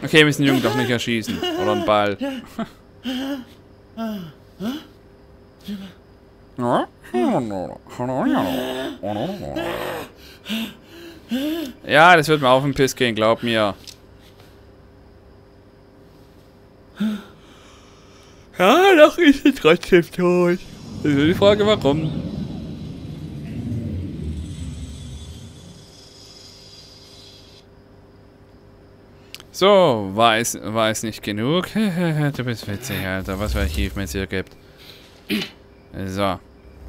Okay, wir müssen den Jungen doch nicht erschießen. Oder einen Ball. Ja, das wird mir auf den Piss gehen, glaub mir. Ja, doch ist sie trotzdem tot. Das ist die Frage, warum. So, war es nicht genug? Du bist witzig, Alter. Was für Archiv-Mails hier gibt. So.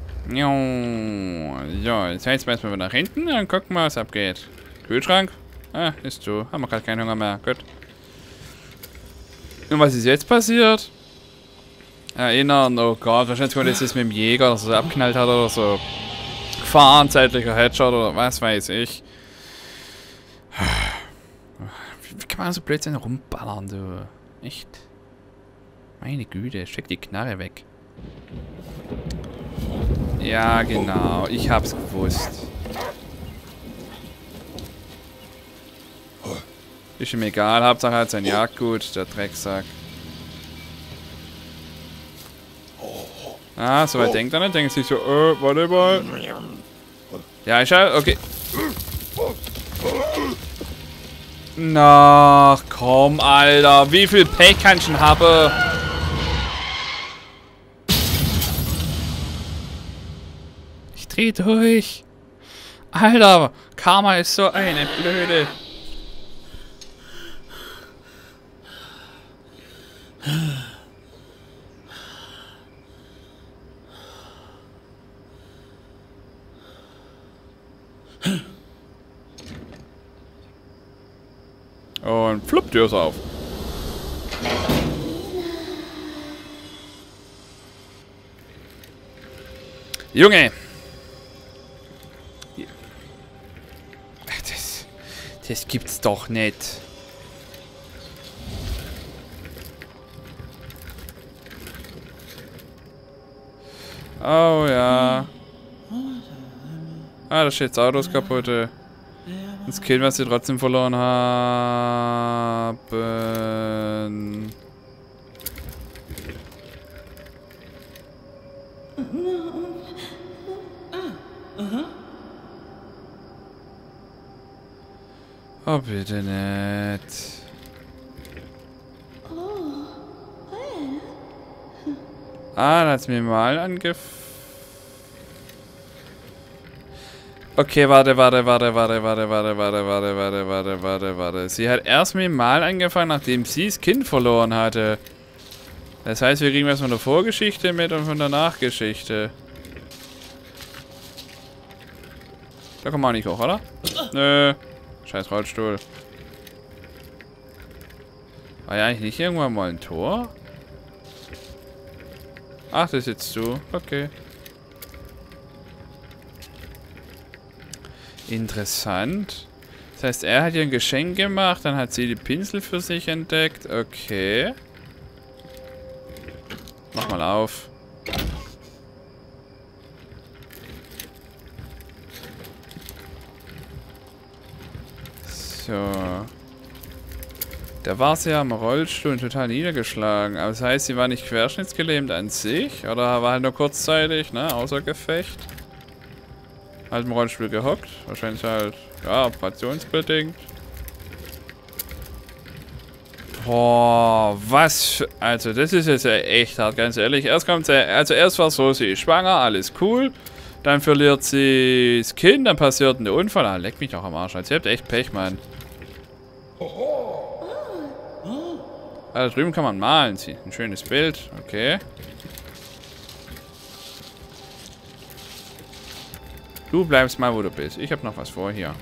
So, jetzt heißt es erstmal nach hinten und gucken mal, was abgeht. Kühlschrank? Ah, ist zu. Haben wir gerade keinen Hunger mehr. Gut. Und was ist jetzt passiert? Erinnern, oh Gott, wahrscheinlich kommt jetzt das mit dem Jäger, dass er so abknallt hat oder so. Gefahren, zeitlicher Headshot oder was weiß ich. Wie kann man so blödsinn rumballern, du? Echt? Meine Güte, steck die Knarre weg. Ja, genau. Ich hab's gewusst. Ist ihm egal. Hauptsache er hat sein Jagdgut, der Drecksack. Ah, soweit denkt er nicht. Denkt sich so, warte mal. Ja, ich halt, okay. Na, komm, Alter. Wie viel Pech kann ich denn haben? Ich dreh durch. Alter, Karma ist so eine Blöde. Und flupp, Tür ist auf. Junge! Das gibt's doch nicht. Oh ja. Ah, da steht das Auto ist kaputt. Das Kind, was sie trotzdem verloren haben. Oh, bitte nicht. Ah, da hat's mir mal Okay, warte. Sie hat erst mit mal angefangen, nachdem sie das Kind verloren hatte. Das heißt, wir kriegen was von der Vorgeschichte mit und von der Nachgeschichte. Da kommen wir auch nicht hoch, oder? Nö. Scheiß Rollstuhl. War ja eigentlich nicht irgendwann mal ein Tor? Ach, das sitzt du. Okay. Interessant. Das heißt, er hat ihr ein Geschenk gemacht, dann hat sie die Pinsel für sich entdeckt. Okay. Mach mal auf. So. Da war sie ja am Rollstuhl und total niedergeschlagen. Aber das heißt, sie war nicht querschnittsgelähmt an sich? Oder war halt nur kurzzeitig, ne? Außer Gefecht. Halt im Rollstuhl gehockt. Wahrscheinlich halt, ja, operationsbedingt. Boah, was? Also, das ist jetzt ja echt hart, ganz ehrlich. Erst kommt sie, also erst war es so, sie ist schwanger, alles cool. Dann verliert sie das Kind, dann passiert ein Unfall. Ah, leck mich doch am Arsch. Also, ihr habt echt Pech, Mann. Ah, da drüben kann man malen. Ein schönes Bild. Okay. Du bleibst mal, wo du bist. Ich habe noch was vor hier.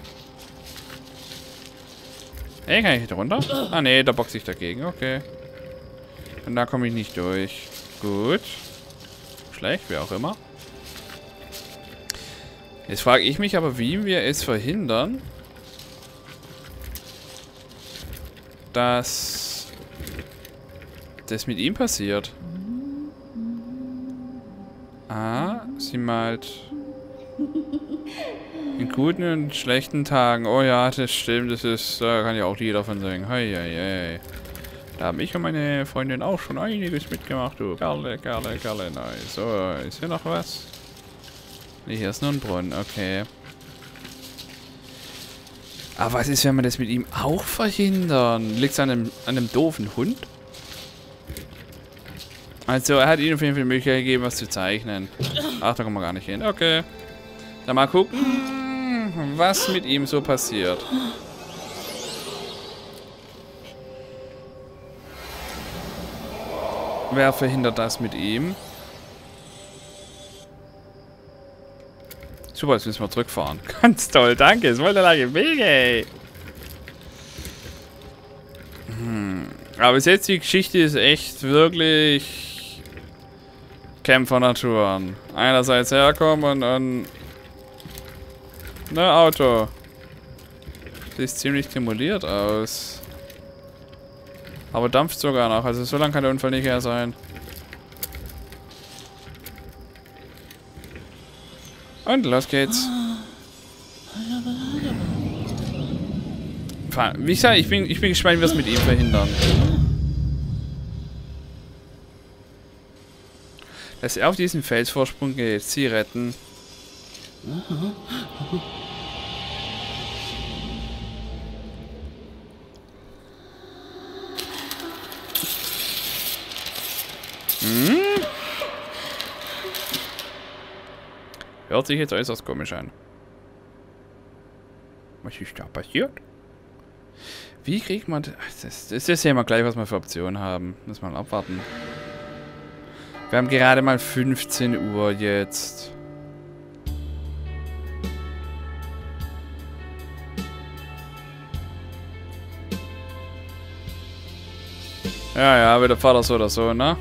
Ey, kann ich hier runter? Ah, nee, da boxe ich dagegen. Okay. Und da komme ich nicht durch. Gut. Schlecht, wie auch immer. Jetzt frage ich mich aber, wie wir es verhindern, dass das mit ihm passiert. Ah, sie malt... In guten und schlechten Tagen. Oh ja, das stimmt. Das ist, da kann ja auch jeder von sagen. Hei, hei, hei. Da haben ich und meine Freundin auch schon einiges mitgemacht, du. Kerle, Kerle, Kerle, nice. So, ist hier noch was? Nee, hier ist nur ein Brunnen, okay. Aber was ist, wenn wir das mit ihm auch verhindern? Liegt es an einem doofen Hund? Also, er hat ihnen auf jeden Fall die Möglichkeit gegeben, was zu zeichnen. Ach, da kommen wir gar nicht hin. Okay. Dann mal gucken, was mit ihm so passiert. Wer verhindert das mit ihm? Super, jetzt müssen wir zurückfahren. Ganz toll, danke. Es wollte lange Wege, ey. Aber bis jetzt die Geschichte ist echt wirklich Kämpfernaturen. Einerseits herkommen und dann ne, Auto. Sieht ziemlich demoliert aus. Aber dampft sogar noch. Also so lange kann der Unfall nicht her sein. Und los geht's. Wie gesagt, ich bin gespannt, wie wir es mit ihm verhindern. Dass er auf diesen Felsvorsprung geht. Sie retten. Hört sich jetzt äußerst komisch an. Was ist da passiert? Wie kriegt man das? Das ist ja mal gleich, was wir für Optionen haben. Muss mal abwarten. Wir haben gerade mal 15 Uhr jetzt. Ja, ja, wieder Vater so oder so, ne?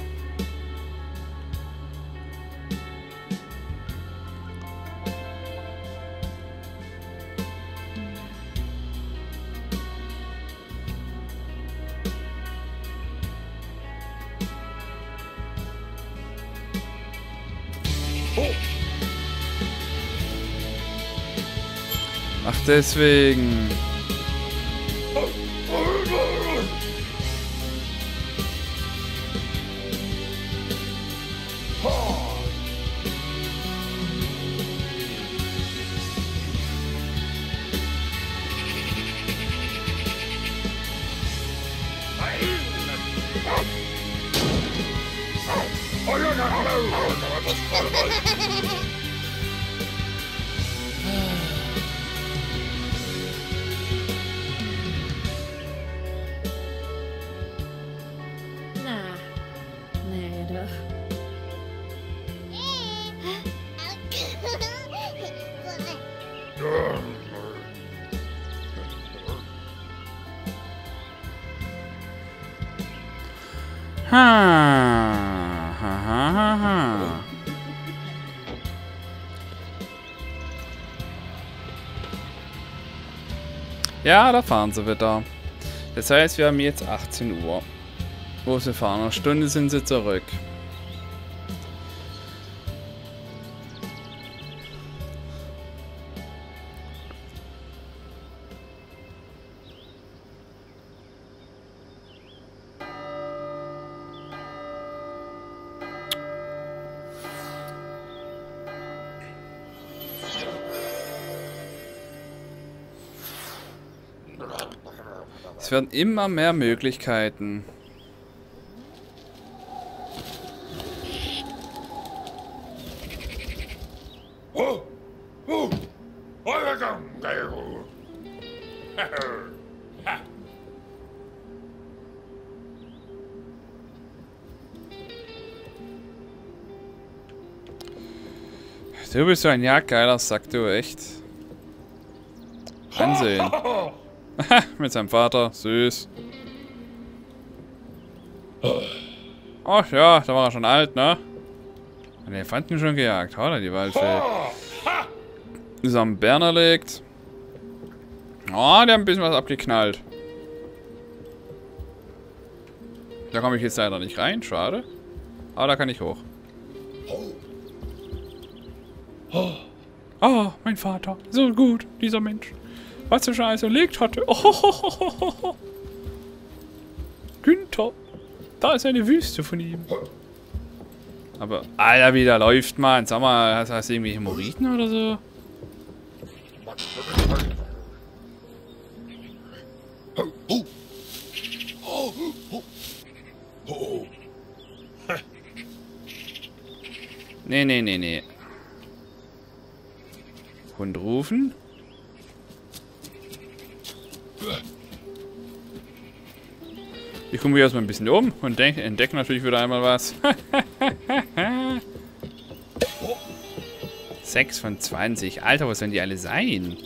Ach, deswegen. Nee, doch. Ha. Ja, da fahren sie wieder. Das heißt, wir haben jetzt 18 Uhr. Wo sie fahren? Eine Stunde sind sie zurück. Es werden immer mehr Möglichkeiten. Du bist so ein jagdgeiler Sack, du, echt. Ansehen. Mit seinem Vater, süß. Ach ja, da war er schon alt, ne? Den Elefanten schon gejagt, hat er die Waldfee. Ist am Bären erlegt. Oh, der hat ein bisschen was abgeknallt. Da komme ich jetzt leider nicht rein, schade. Aber da kann ich hoch. Ah, mein Vater. So gut, dieser Mensch. Was er schon alles erlegt hatte. Oh. Günther. Da ist eine Wüste von ihm. Aber, Alter, wie der läuft, Mann. Sag mal, hast du irgendwie Hämorrhoiden oder so? Nee. Hund rufen. Ich gucke mich erstmal ein bisschen um und entdecke natürlich wieder einmal was. 6 von 20. Alter, was sollen die alle sein?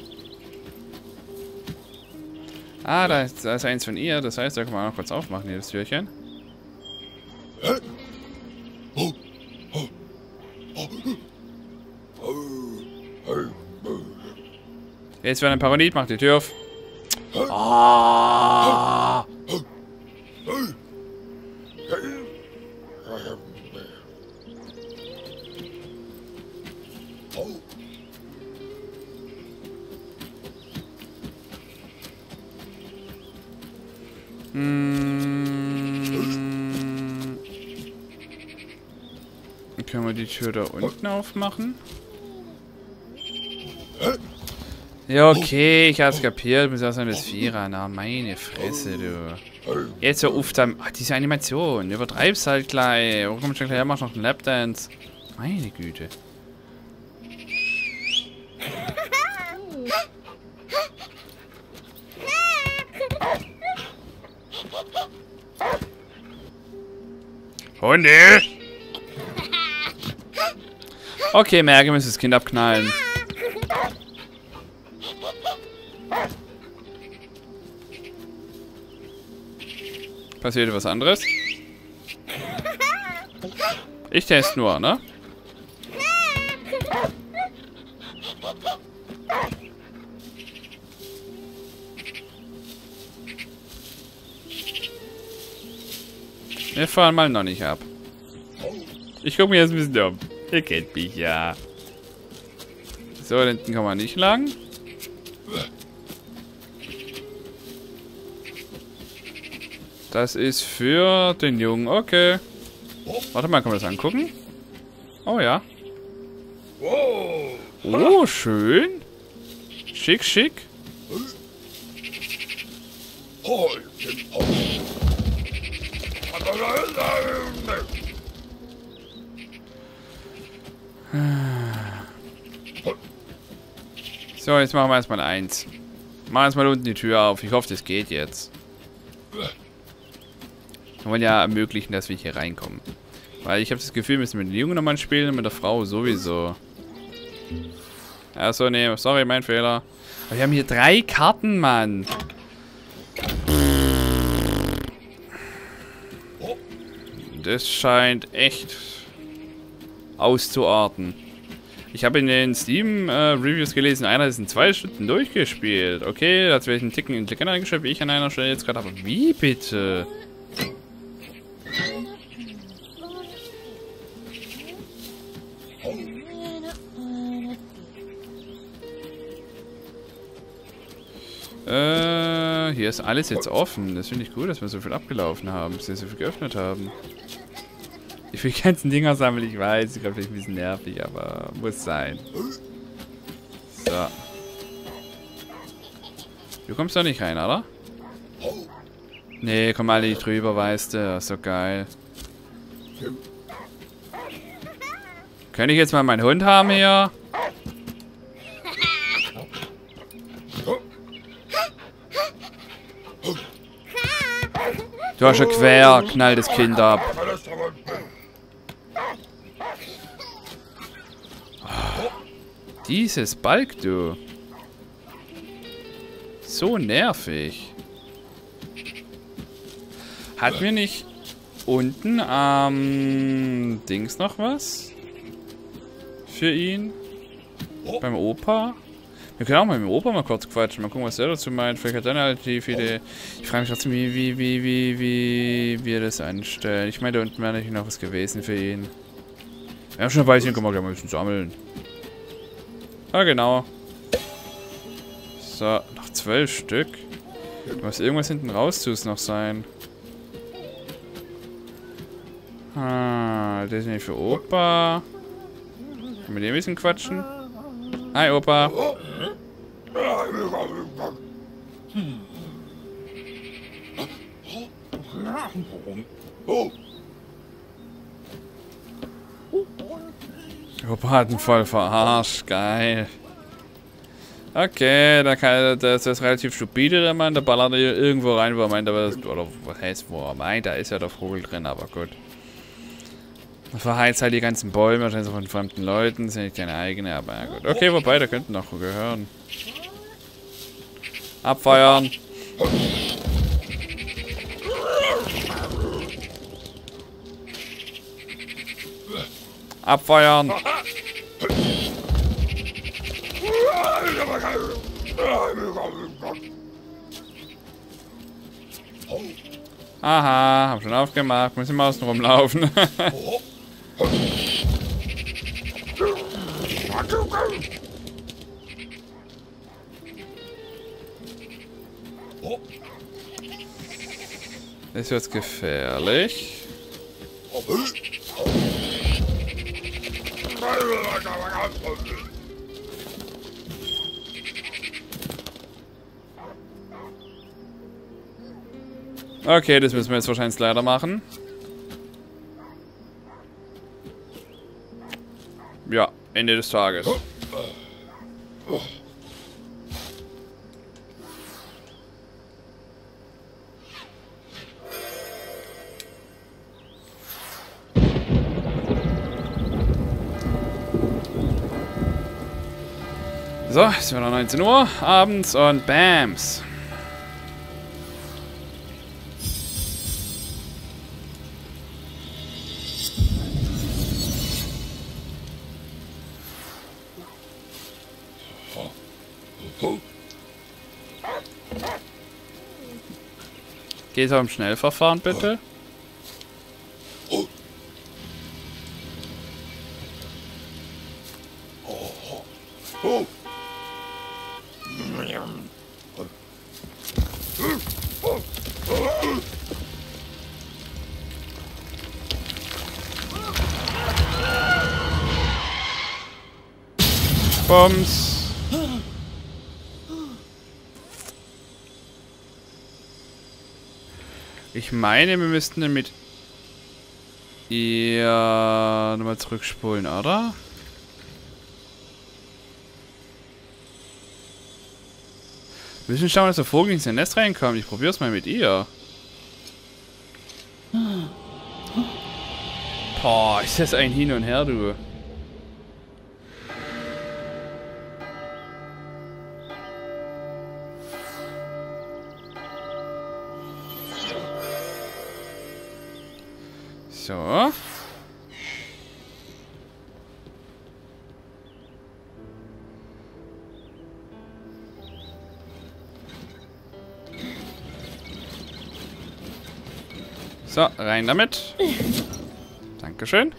Ah, da ist eins von ihr. Das heißt, da kann man auch noch kurz aufmachen, hier das Türchen. Jetzt wird ein Parodit, macht die Tür auf. Oh. Können wir die Tür da unten aufmachen? Ja, okay, ich hab's kapiert. Du bist erstmal das Vierer. Na, meine Fresse, du. Jetzt so oft am. Ach, diese Animation. Übertreib's halt gleich. Warum kommst du gleich her? Machst noch einen Lapdance. Meine Güte. Hunde! Okay, merke, wir müssen das Kind abknallen. Passiert was anderes? Ich teste nur, ne? Wir fahren mal noch nicht ab. Ich gucke mir jetzt ein bisschen um. Ihr kennt mich ja. So, da hinten kann man nicht lang. Das ist für den Jungen. Okay. Warte mal, kann man das angucken? Oh ja. Oh, schön. Schick, schick. So, jetzt machen wir erstmal eins. Machen wir erstmal unten die Tür auf. Ich hoffe, das geht jetzt. Wir wollen ja ermöglichen, dass wir hier reinkommen. Weil ich habe das Gefühl, wir müssen mit den Jungen nochmal spielen und mit der Frau sowieso. Achso, nee, sorry, mein Fehler. Aber wir haben hier 3 Karten, Mann. Das scheint echt auszuarten. Ich habe in den Steam-Reviews gelesen, einer ist in 2 Stunden durchgespielt. Okay, da hat vielleicht einen Ticken intelligenter eingeschaltet, wie ich an einer Stelle jetzt gerade. Aber wie bitte? Hier ist alles jetzt offen. Das finde ich gut, dass wir so viel abgelaufen haben, dass wir so viel geöffnet haben. Ich will die ganzen Dinger sammeln, ich weiß. Ich glaube, vielleicht ein bisschen nervig, aber muss sein. So. Du kommst doch nicht rein, oder? Nee, komm alle nicht drüber, weißt du. Das ist so geil. Könnte ich jetzt mal meinen Hund haben hier? Du hast schon quer, knall das Kind ab. Oh, dieses Balk, du. So nervig. Hat mir nicht unten am Dings noch was? Für ihn? Beim Opa? Wir können auch mal mit dem Opa mal kurz quatschen. Mal gucken, was er dazu meint. Vielleicht hat er eine alternative Idee. Ich frage mich trotzdem, wie wir das anstellen. Ich meine, da unten wäre natürlich noch was gewesen für ihn. Wir haben schon ein Weilchen, können wir gleich mal ein bisschen sammeln. Ah, genau. So, noch 12 Stück. Muss irgendwas hinten raus noch sein. Ah, das ist nicht für Opa. Können wir mit dem ein bisschen quatschen? Hi, Opa. Opa hat ihn voll verarscht. Geil. Okay, das ist relativ stupide, der Mann. Der ballert hier irgendwo rein, wo er meint, oder was heißt, wo er meint, da ist ja der Vogel drin, aber gut. Er verheizt halt die ganzen Bäume, wahrscheinlich von fremden Leuten, sind nicht deine eigene, aber ja gut. Okay, wobei, der könnte noch gehören. Abfeuern! Abfeuern! Aha, hab schon aufgemacht, müssen wir außen rumlaufen. Das wird gefährlich. Okay, das müssen wir jetzt wahrscheinlich leider machen. Ja, Ende des Tages. So, es ist wieder 19 Uhr abends und Bams. Geht es im Schnellverfahren, bitte? Bums. Ich meine, wir müssten dann mit ihr nochmal zurückspulen, oder? Wir müssen schauen, dass der Vogel ins Nest reinkommt. Ich probier's mal mit ihr. Boah, ist das ein Hin und Her, du. So. So, rein damit. Dankeschön.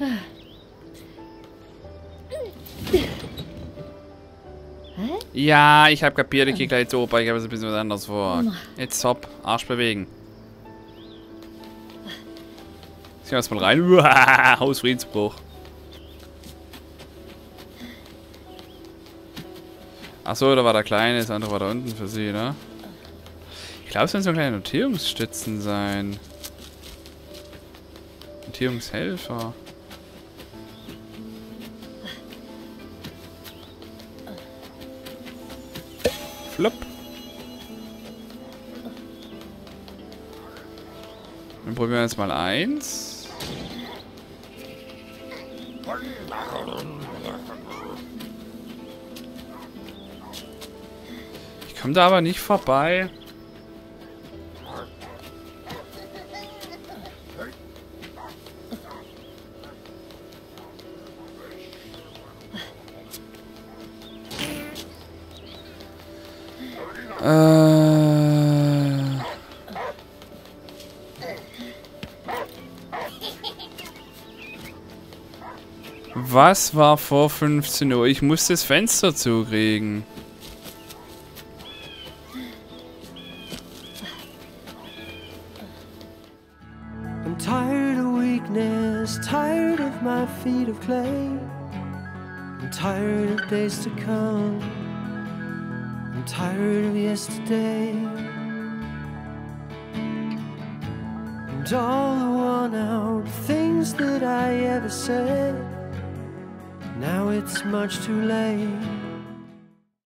Ja, ich habe kapiert, ich gehe gleich zu Opa, ich habe es ein bisschen was anderes vor. Jetzt hopp, Arsch bewegen. Ziehen wir erstmal rein. Uah, Hausfriedensbruch. Achso, da war der Kleine, das andere war da unten für sie, ne? Ich glaube, es sollen so kleine Notierungsstützen sein. Notierungshelfer. Flop. Dann probieren wir jetzt mal eins. Ich komme da aber nicht vorbei. Was war vor 15 Uhr? Ich muss das Fenster zukriegen. I'm tired of weakness, tired of my feet of clay. I'm tired of days to come. I'm tired of yesterday. And all the worn-out things that I ever said. Now it's much too late.